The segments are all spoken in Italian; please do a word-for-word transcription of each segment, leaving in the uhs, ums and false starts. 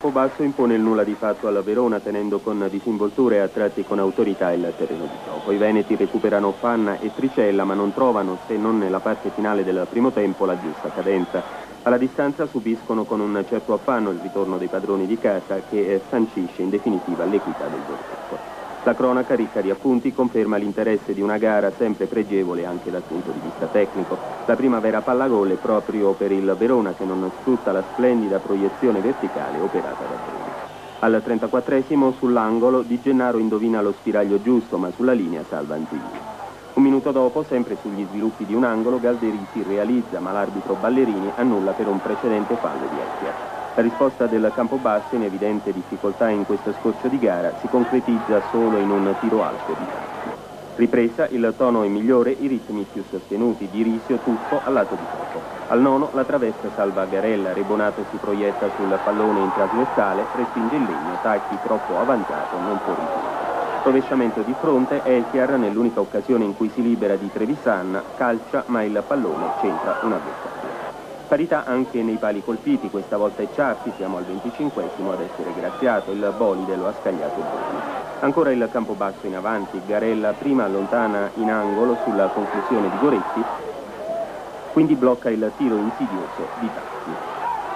Campobasso impone il nulla di fatto alla Verona, tenendo con disinvoltura e a tratti con autorità il terreno di gioco. I veneti recuperano Fanna e Tricella, ma non trovano, se non nella parte finale del primo tempo, la giusta cadenza. Alla distanza subiscono con un certo affanno il ritorno dei padroni di casa, che sancisce in definitiva l'equità del gioco. La cronaca, ricca di appunti, conferma l'interesse di una gara sempre pregevole anche dal punto di vista tecnico. La prima vera pallagol è proprio per il Verona, che non sfrutta la splendida proiezione verticale operata da Bruni. Al trentaquattresimo, sull'angolo, Di Gennaro indovina lo spiraglio giusto, ma sulla linea salva Antigli. Un minuto dopo, sempre sugli sviluppi di un angolo, Galderisi realizza, ma l'arbitro Ballerini annulla per un precedente fallo di Escher. La risposta del Campobasso, in evidente difficoltà in questo scorcio di gara, si concretizza solo in un tiro alto di Tacchi. Ripresa, il tono è migliore, i ritmi più sostenuti, di Risio, Tuffo al lato di Toto. Al nono, la traversa salva Garella, Rebonato si proietta sul pallone in trasversale, respinge il legno, Tacchi troppo avanzato, non può riuscire. Rovesciamento di fronte, Escher, nell'unica occasione in cui si libera di Trevisan, calcia, ma il pallone centra un avversario. Parità anche nei pali colpiti, questa volta è Ciarpi, siamo al venticinquesimo ad essere graziato, il bolide lo ha scagliato Bruni. Ancora il Campobasso in avanti, Garella prima allontana in angolo sulla conclusione di Goretti, quindi blocca il tiro insidioso di Tacchi.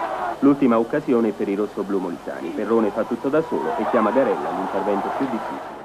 L'ultima occasione per i rossoblu molisani, Perrone fa tutto da solo e chiama Garella all'intervento più difficile.